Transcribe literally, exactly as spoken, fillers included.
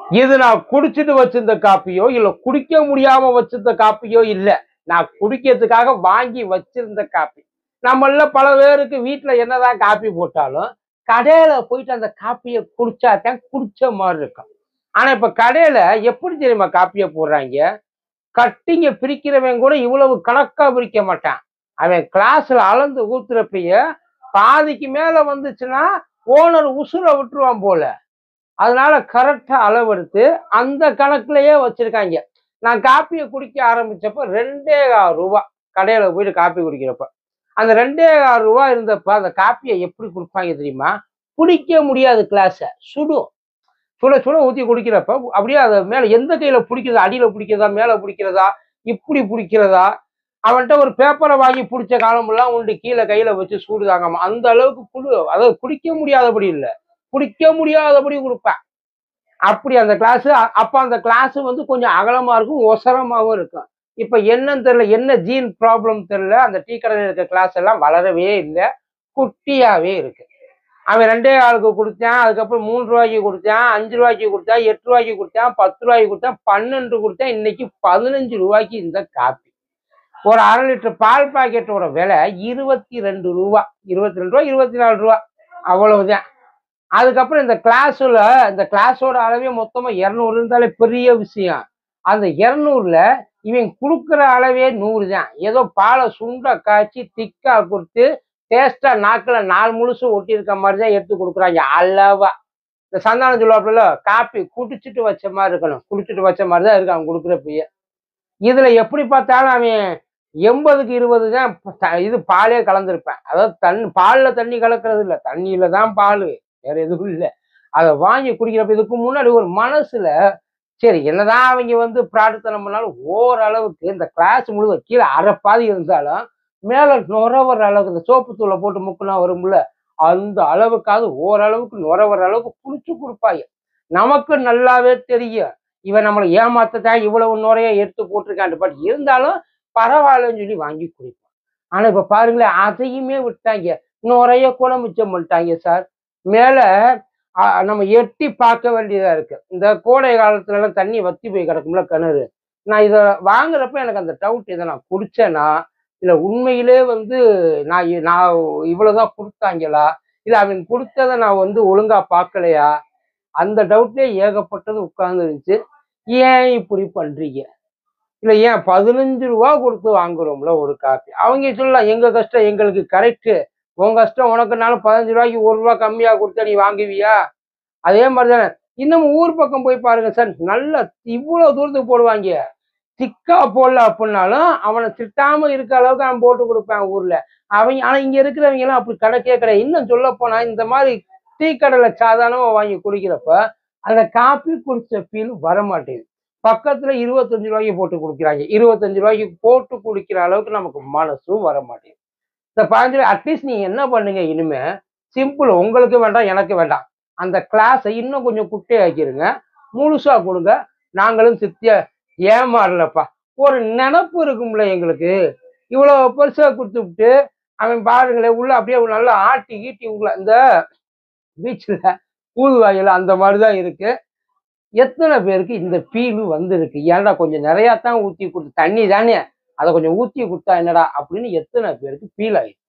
இது நான் குடிச்சிட்டு வச்சிருந்த காப்பியோ இல்ல குடிக்க முடியாம வச்சிருந்த காப்பியோ இல்ல. நான் குடிக்கிறதுக்காக வாங்கி வச்சிருந்த காப்பி. நம்மள பல பேருக்கு வீட்டுல என்னதான் காப்பி போட்டாலும் கடையில போயிட்டு அந்த காப்பிய குடிச்சாதான் குடிச்ச மாதிரி இருக்கும். ஆனா இப்ப கடையில எப்படி தெரியுமா காப்பிய போடுறாங்க? கட்டிங்க பிரிக்கிறவன் கூட இவ்வளவு கணக்கா பிரிக்க மாட்டான். அவன் கிளாஸ்ல அளந்து ஊத்துறப்பய பாதிக்கு மேல வந்துச்சுன்னா ஓனர் உசுர விட்டுருவான் போல. அதனால கரெக்டா அளவெடுத்து அந்த கணக்குலயே வச்சிருக்காங்க. நான் காப்பியை குடிக்க ஆரம்பிச்சப்ப ரெண்டே கால் ரூபா கடையில போயிட்டு காப்பி குடிக்கிறப்ப அந்த ரெண்டே கால் ரூபா இருந்தப்ப அந்த காப்பியை எப்படி குடிப்பாங்க தெரியுமா? குடிக்க முடியாது, கிளாஸ சுடும். சுட சுட ஊத்தி குடிக்கிறப்ப அப்படியே அது மேல எந்த கையில பிடிக்கிறதா, அடியில பிடிக்கிறதா, மேல பிடிக்கிறதா, இப்படி பிடிக்கிறதா, அவன்கிட்ட ஒரு பேப்பரை வாங்கி பிடிச்ச காலமெல்லாம் உண்டு. கீழே கையில வச்சு சூடு தாங்காம அந்த அளவுக்கு குடு, அதாவது குடிக்க முடியாதபடி இல்லை, குடிக்க முடியாதபடி கொடுப்பேன். அப்படி அந்த கிளாஸ். அப்ப அந்த கிளாஸ் வந்து கொஞ்சம் அகலமா இருக்கும், ஒசரமாவும் இருக்கும். இப்ப என்னன்னு தெரியல, என்ன ஜீன் ப்ராப்ளம் தெரியல, அந்த டீ கடையில் இருக்க கிளாஸ் எல்லாம் வளரவே இல்லை, குட்டியாவே இருக்கு. அவன் ரெண்டே ஆளுக்கு கொடுத்தான், அதுக்கப்புறம் மூணு ரூபாய்க்கு கொடுத்தான், அஞ்சு ரூபாய்க்கு கொடுத்தான், எட்டு ரூபாய்க்கு கொடுத்தான், பத்து ரூபாய்க்கு கொடுத்தான், பன்னெண்டு கொடுத்தான். இன்னைக்கு பதினஞ்சு ரூபாய்க்கு இந்த காப்பி. ஒரு அரை லிட்டர் பால் பாக்கெட்டோட விலை இருபத்தி ரெண்டு ரூபா, இருபத்தி ரெண்டு ரூபா, இருபத்தி நாலு ரூபா, அவ்வளவுதான். அதுக்கப்புறம் இந்த கிளாஸ்ல இந்த கிளாஸோட அளவே மொத்தமா இருநூறு இருந்தாலே பெரிய விஷயம். அந்த இருநூறுல இவன் கொடுக்குற அளவே நூறு தான். ஏதோ பாலை சுண்ட காய்ச்சி திக்கா கொடுத்து டேஸ்டா நாக்குல நாலு முழுசு ஒட்டி இருக்க மாதிரி தான் எடுத்து கொடுக்குறாங்க அளவா. இந்த சந்தானம் சொல்லுவாப்புல, காப்பி குடிச்சிட்டு வச்ச மாதிரி இருக்கணும், குடிச்சிட்டு வச்ச மாதிரி தான் இருக்கு அவன் கொடுக்குறப்பயே. இதுல எப்படி பார்த்தாலும் அவன் எண்பதுக்கு இருபது தான் இது பாலே கலந்துருப்பேன். அதாவது தண்ணி பால்ல தண்ணி கலக்கிறது இல்லை, தண்ணியில தான் பால், வேற எதுவும் இல்லை. அதை வாங்கி குடிக்கிறப்ப இதுக்கு முன்னாடி ஒரு மனசுல சரி என்னதான் அவங்க வந்து பிரார்த்தனை பண்ணாலும் ஓரளவுக்கு இந்த கிளாஸ் முழுவதும் கீழே அரைப்பாதி இருந்தாலும் மேல நுரவர அளவுக்கு இந்த சோப்பு தூளை போட்டு முக்குனா வரும்ல, அந்த அளவுக்காவது ஓரளவுக்கு நுரவர அளவுக்கு குளிச்சு கொடுப்பாங்க. நமக்கு நல்லாவே தெரியும் இவன் நம்மளை ஏமாத்தத்தான் இவ்வளவு நுரைய எடுத்து போட்டிருக்கான், பட் இருந்தாலும் பரவாயில்லன்னு சொல்லி வாங்கி குடிப்போம். ஆனா இப்ப பாருங்களேன், அதையுமே விட்டாங்க, நுரைய கூட மிச்சம் பண்ணிட்டாங்க சார். மேல நம்ம எட்டி பார்க்க வேண்டியதா இருக்கு. இந்த கோடை காலத்துல எல்லாம் தண்ணி வத்தி போய் கிடக்கும்ல கிணறு. நான் இதை வாங்குறப்ப எனக்கு அந்த டவுட், இதை நான் குடிச்சேன்னா இல்ல உண்மையிலே வந்து நான் நான் இவ்வளவுதான் கொடுத்தாங்களா, இல்ல அவன் கொடுத்ததை நான் வந்து ஒழுங்கா பார்க்கலையா, அந்த டவுட்லயே ஏகப்பட்டது உட்கார்ந்து இருந்துச்சு. ஏன் இப்படி பண்றீங்க? இல்ல ஏன் பதினஞ்சு ரூபா கொடுத்து வாங்குறோம்ல ஒரு காப்பி, அவங்க சொல்லலாம் எங்க கஷ்டம் எங்களுக்கு கரெக்டு, உன் கஷ்டம் உனக்குனாலும் பதினஞ்சு ரூபாய்க்கு ஒரு ரூபா கம்மியா கொடுத்தா நீ வாங்குவியா? அதே மாதிரிதானே இன்னும் ஊர் பக்கம் போய் பாருங்க சார், நல்லா இவ்வளவு தூரத்துக்கு போடுவாங்க. திக்கா போடல அப்படின்னாலும் அவனை திட்டாம இருக்க அளவுக்கு அவன் போட்டு கொடுப்பேன் ஊர்ல அவங்க. ஆனா இங்க இருக்கிறவங்க எல்லாம் அப்படி கணக்கே கிடையாது. இன்னும் சொல்ல போனா இந்த மாதிரி டீ கடையில சாதாரணமா வாங்கி குடிக்கிறப்ப அந்த காப்பி குடிச்ச ஃபீல் வரமாட்டேங்குது. பக்கத்துல இருபத்தஞ்சு ரூபாய்க்கு போட்டு குடிக்கிறாங்க, இருபத்தஞ்சு ரூபாய்க்கு போட்டு குடிக்கிற அளவுக்கு நமக்கு மனசும் வர மாட்டேங்குது. இந்த பதினஞ்சு அட்லீஸ்ட் நீங்க என்ன பண்ணுங்க, இனிமே சிம்பிள், உங்களுக்கு வேண்டாம் எனக்கு வேண்டாம், அந்த கிளாஸை இன்னும் கொஞ்சம் குட்டையாக்கிருங்க, முழுசா கொடுங்க, நாங்களும் சித்திய ஏமாறலப்பா. ஒரு நினப்பு இருக்கும்ல எங்களுக்கு. இவ்வளவு பெருசா கொடுத்து விட்டு அவன் பாருங்களேன் உள்ள அப்படியே நல்லா ஆட்டி ஈட்டி உங்களை இந்த பீச்சில் ஊதுவாயில அந்த மாதிரிதான் இருக்கு. எத்தனை பேருக்கு இந்த ஃபீலு வந்திருக்கு? ஏன்டா கொஞ்சம் நிறையா தான் ஊற்றி கொடுத்து, தண்ணி தானே அதை கொஞ்சம் ஊற்றி கொடுத்தா என்னடா அப்படின்னு எத்தனை பேருக்கு ஃபீல் ஆயிடுச்சு.